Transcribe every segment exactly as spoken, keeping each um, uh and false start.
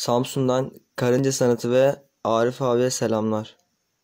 Samsun'dan Karınca Sanatı ve Arif abiye selamlar.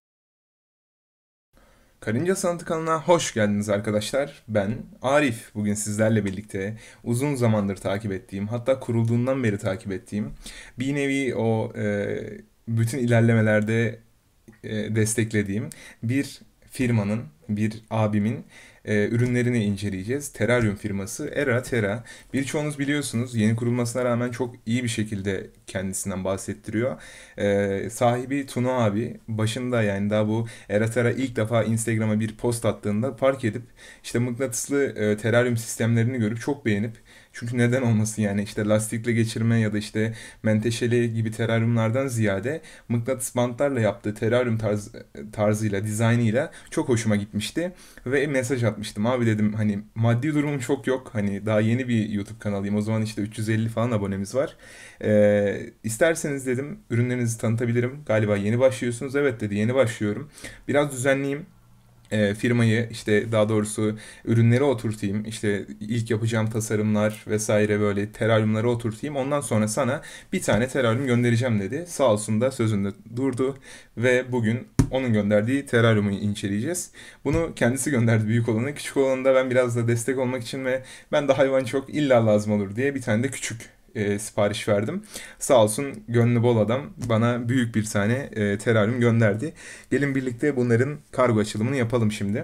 Karınca Sanatı kanalına hoş geldiniz arkadaşlar. Ben Arif. Bugün sizlerle birlikte uzun zamandır takip ettiğim, hatta kurulduğundan beri takip ettiğim, bir nevi o e, bütün ilerlemelerde e, desteklediğim bir firmanın, bir abimin e, ürünlerini inceleyeceğiz. Terarium firması Era Terra. Birçoğunuz biliyorsunuz, yeni kurulmasına rağmen çok iyi bir şekilde kendisinden bahsettiriyor. E, sahibi Tuna abi başında, yani daha bu Era Terra ilk defa Instagram'a bir post attığında fark edip işte mıknatıslı e, teraryum sistemlerini görüp çok beğenip, çünkü neden olmasın, yani işte lastikle geçirme ya da işte menteşeli gibi teraryumlardan ziyade mıknatıs bantlarla yaptığı teraryum tarz, tarzıyla, dizaynıyla çok hoşuma gitmişti. Ve mesaj atmıştım. Abi dedim, hani maddi durumum çok yok. Hani daha yeni bir YouTube kanalıyım. O zaman işte üç yüz elli falan abonemiz var. Ee, isterseniz dedim ürünlerinizi tanıtabilirim. Galiba yeni başlıyorsunuz. Evet dedi, yeni başlıyorum. Biraz düzenleyeyim e, firmayı, işte daha doğrusu ürünleri oturtayım, işte ilk yapacağım tasarımlar vesaire, böyle teraryumları oturtayım, ondan sonra sana bir tane teraryum göndereceğim dedi. Sağ olsun da sözünde durdu ve bugün onun gönderdiği teraryumu inceleyeceğiz. Bunu kendisi gönderdi, büyük olanı. Küçük olanı da ben biraz da destek olmak için ve ben de hayvan çok illa lazım olur diye bir tane de küçük e, sipariş verdim. Sağ olsun gönlü bol adam bana büyük bir tane e, teraryum gönderdi. Gelin birlikte bunların kargo açılımını yapalım şimdi.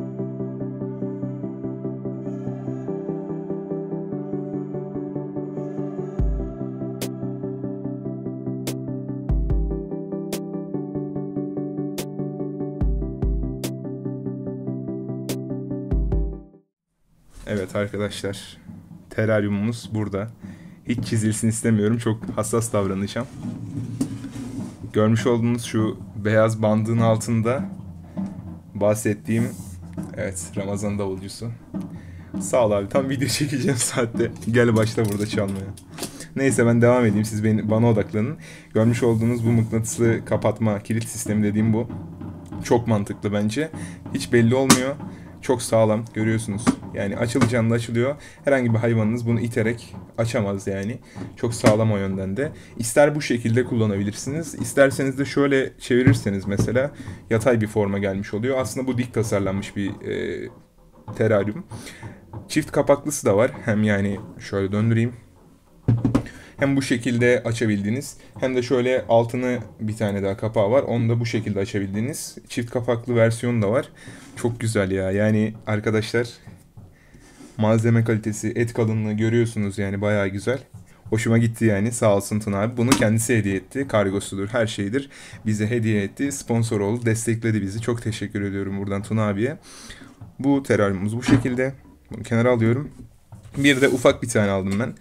Evet arkadaşlar, teraryumumuz burada. Hiç çizilsin istemiyorum. Çok hassas davranacağım. Görmüş olduğunuz şu beyaz bandın altında bahsettiğim, evet, Ramazan davulcusu. Sağ ol abi, tam video çekeceğim saatte. Gel başla burada çalmaya. Neyse, ben devam edeyim, siz beni, bana odaklanın. Görmüş olduğunuz bu mıknatıslı kapatma kilit sistemi dediğim bu. Çok mantıklı bence. Hiç belli olmuyor. Çok sağlam, görüyorsunuz. Yani açılacağında açılıyor. Herhangi bir hayvanınız bunu iterek açamaz yani. Çok sağlam o yönden de. İster bu şekilde kullanabilirsiniz. İsterseniz de şöyle çevirirseniz mesela yatay bir forma gelmiş oluyor. Aslında bu dik tasarlanmış bir e, teraryum. Çift kapaklısı da var. Hem yani şöyle döndüreyim. Hem bu şekilde açabildiğiniz, hem de şöyle altını bir tane daha kapağı var. Onu da bu şekilde açabildiğiniz çift kapaklı versiyonu da var. Çok güzel ya. Yani arkadaşlar, malzeme kalitesi, et kalınlığı görüyorsunuz, yani bayağı güzel. Hoşuma gitti yani, sağ olsun Tuna abi. Bunu kendisi hediye etti. Kargosudur, her şeydir. Bize hediye etti. Sponsor oldu, destekledi bizi. Çok teşekkür ediyorum buradan Tuna abiye. Bu teraryumumuz bu şekilde. Bunu kenara alıyorum. Bir de ufak bir tane aldım ben.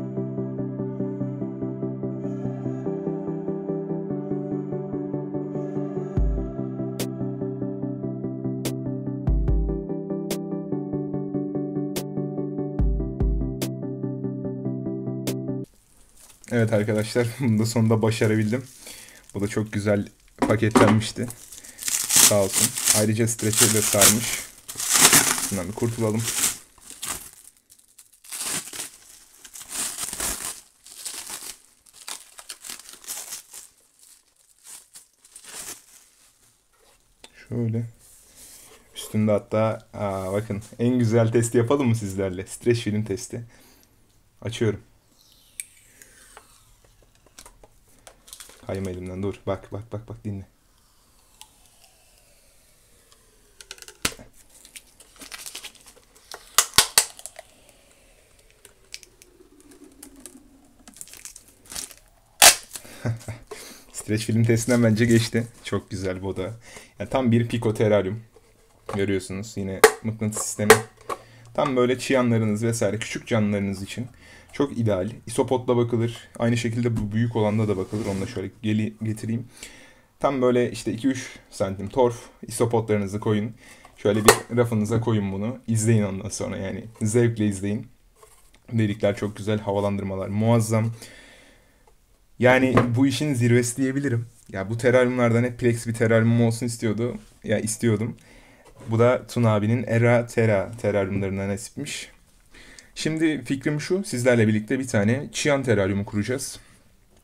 Evet arkadaşlar, bunu da sonunda başarabildim. Bu da çok güzel paketlenmişti. Sağ olsun. Ayrıca streçleri de sarmış. Bundan bir kurtulalım. Şöyle. Üstünde hatta, aa, bakın, en güzel testi yapalım mı sizlerle? Streç film testi. Açıyorum. Kayma elimden, dur. Bak bak bak bak, dinle. Streç film testinden bence geçti. Çok güzel bu da. Yani tam bir Pico teraryum. Görüyorsunuz yine mıknatıs sistemi. Tam böyle çıyanlarınız vesaire, küçük canlılarınız için çok ideal. İsopotla bakılır. Aynı şekilde bu büyük olanda da bakılır. Onu da şöyle geli getireyim. Tam böyle işte iki üç santim torf isopotlarınızı koyun. Şöyle bir rafınıza koyun bunu. İzleyin ondan sonra, yani zevkle izleyin. Delikler çok güzel, havalandırmalar muazzam. Yani bu işin zirvesi diyebilirim. Ya bu teraryumlardan hep Plex bir teraryumum olsun istiyordu. Ya istiyordum. Bu da Tuna abinin Era Terra teraryumlarına nasipmiş. Şimdi fikrim şu, sizlerle birlikte bir tane Çiyan teraryumu kuracağız.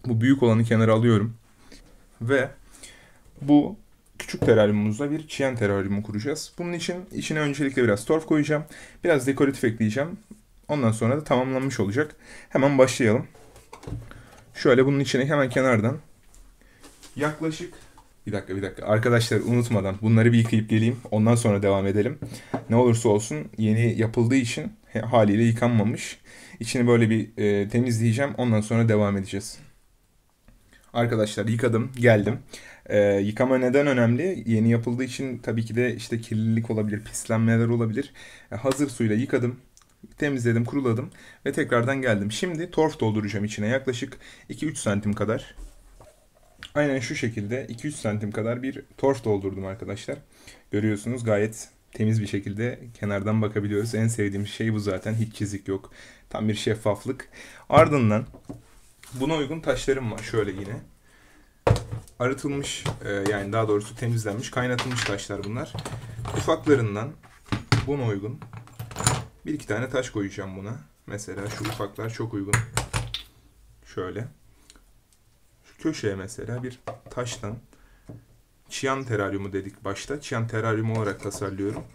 Bu büyük olanı kenara alıyorum. Ve bu küçük teraryumumuzda bir çiyen teraryumu kuracağız. Bunun için içine öncelikle biraz torf koyacağım. Biraz dekoratif ekleyeceğim. Ondan sonra da tamamlanmış olacak. Hemen başlayalım. Şöyle bunun içine hemen kenardan yaklaşık bir dakika bir dakika arkadaşlar, unutmadan bunları bir yıkayıp geleyim. Ondan sonra devam edelim. Ne olursa olsun yeni yapıldığı için haliyle yıkanmamış. İçini böyle bir e, temizleyeceğim. Ondan sonra devam edeceğiz. Arkadaşlar yıkadım, geldim. Ee, yıkama neden önemli? Yeni yapıldığı için tabii ki de işte kirlilik olabilir, pislenmeler olabilir. E, hazır suyla yıkadım, temizledim, kuruladım ve tekrardan geldim. Şimdi torf dolduracağım içine yaklaşık iki üç santim kadar. Aynen şu şekilde iki üç santim kadar bir torf doldurdum arkadaşlar. Görüyorsunuz gayet temiz bir şekilde kenardan bakabiliyoruz. En sevdiğim şey bu zaten. Hiç çizik yok. Tam bir şeffaflık. Ardından buna uygun taşlarım var. Şöyle yine. Arıtılmış, e, yani daha doğrusu temizlenmiş, kaynatılmış taşlar bunlar. Ufaklarından buna uygun bir iki tane taş koyacağım buna. Mesela şu ufaklar çok uygun. Şöyle. Şu köşeye mesela bir taştan, çiyan teraryumu dedik başta. Çiyan teraryumu olarak tasarlıyorum.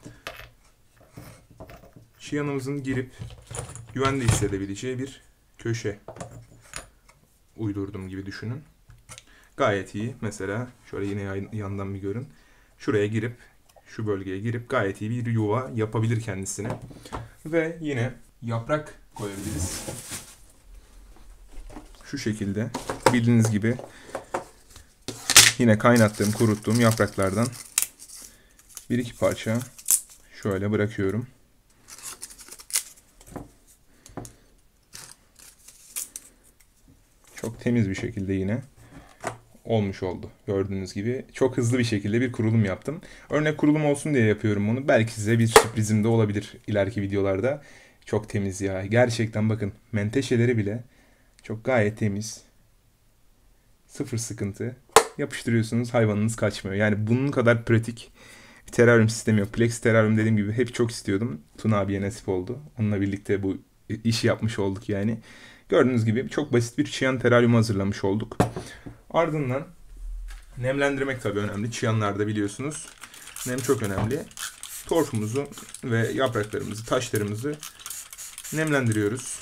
Çiyanımızın girip güvende hissedebileceği bir köşe uydurdum gibi düşünün. Gayet iyi. Mesela şöyle yine yandan bir görün. Şuraya girip, şu bölgeye girip gayet iyi bir yuva yapabilir kendisine. Ve yine yaprak koyabiliriz. Şu şekilde bildiğiniz gibi yine kaynattığım, kuruttuğum yapraklardan bir iki parça şöyle bırakıyorum. Çok temiz bir şekilde yine olmuş oldu. Gördüğünüz gibi çok hızlı bir şekilde bir kurulum yaptım. Örnek kurulum olsun diye yapıyorum bunu. Belki size bir sürprizim de olabilir ileriki videolarda. Çok temiz ya. Gerçekten bakın, menteşeleri bile çok gayet temiz. Sıfır sıkıntı. Yapıştırıyorsunuz, hayvanınız kaçmıyor. Yani bunun kadar pratik bir teraryum sistemi yok. Plex teraryum dediğim gibi hep çok istiyordum. Tuna abiye nasip oldu. Onunla birlikte bu işi yapmış olduk yani. Gördüğünüz gibi çok basit bir çiyan teraryumu hazırlamış olduk. Ardından nemlendirmek tabii önemli. Çiyanlarda biliyorsunuz nem çok önemli. Torfumuzu ve yapraklarımızı, taşlarımızı nemlendiriyoruz.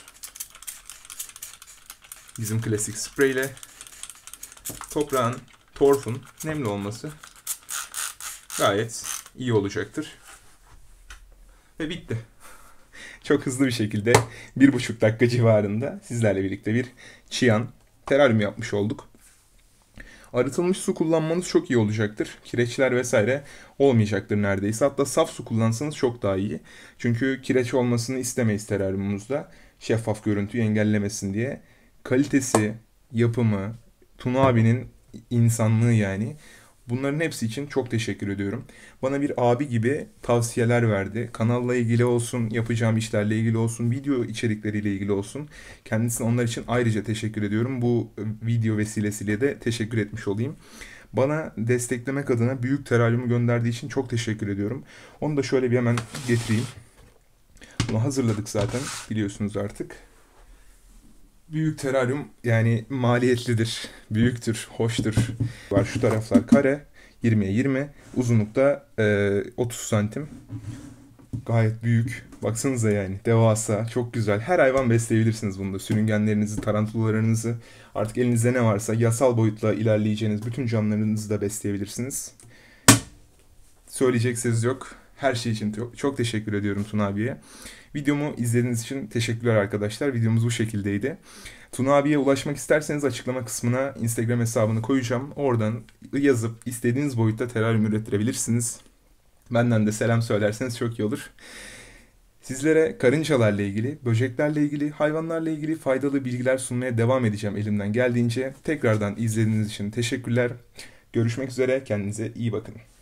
Bizim klasik spreyle toprağın, torfun nemli olması gayet iyi olacaktır. Ve bitti. Çok hızlı bir şekilde bir buçuk dakika civarında sizlerle birlikte bir çiyan teraryum yapmış olduk. Arıtılmış su kullanmanız çok iyi olacaktır. Kireçler vesaire olmayacaktır neredeyse. Hatta saf su kullansanız çok daha iyi. Çünkü kireç olmasını istemeyiz teraryumumuzda. Şeffaf görüntüyü engellemesin diye. Kalitesi, yapımı, Tuna abinin insanlığı yani. Bunların hepsi için çok teşekkür ediyorum. Bana bir abi gibi tavsiyeler verdi. Kanalla ilgili olsun, yapacağım işlerle ilgili olsun, video içerikleriyle ilgili olsun. Kendisine onlar için ayrıca teşekkür ediyorum. Bu video vesilesiyle de teşekkür etmiş olayım. Bana desteklemek adına büyük teraryumu gönderdiği için çok teşekkür ediyorum. Onu da şöyle bir hemen getireyim. Bunu hazırladık zaten, biliyorsunuz artık. Büyük teraryum yani maliyetlidir, büyüktür, hoştur. Var şu taraflar kare, yirmiye yirmi, uzunlukta e, otuz santim. Gayet büyük. Baksanıza yani, devasa, çok güzel. Her hayvan besleyebilirsiniz bunda. Sürüngenlerinizi, tarantulalarınızı, artık elinizde ne varsa yasal boyutla ilerleyeceğiniz bütün canlılarınızı da besleyebilirsiniz. Söyleyecek söz yok. Her şey için çok, çok teşekkür ediyorum Tuna abiye. Videomu izlediğiniz için teşekkürler arkadaşlar. Videomuz bu şekildeydi. Tuna abiye ulaşmak isterseniz açıklama kısmına Instagram hesabını koyacağım. Oradan yazıp istediğiniz boyutta teraryum ürettirebilirsiniz. Benden de selam söylerseniz çok iyi olur. Sizlere karıncalarla ilgili, böceklerle ilgili, hayvanlarla ilgili faydalı bilgiler sunmaya devam edeceğim elimden geldiğince. Tekrardan izlediğiniz için teşekkürler. Görüşmek üzere. Kendinize iyi bakın.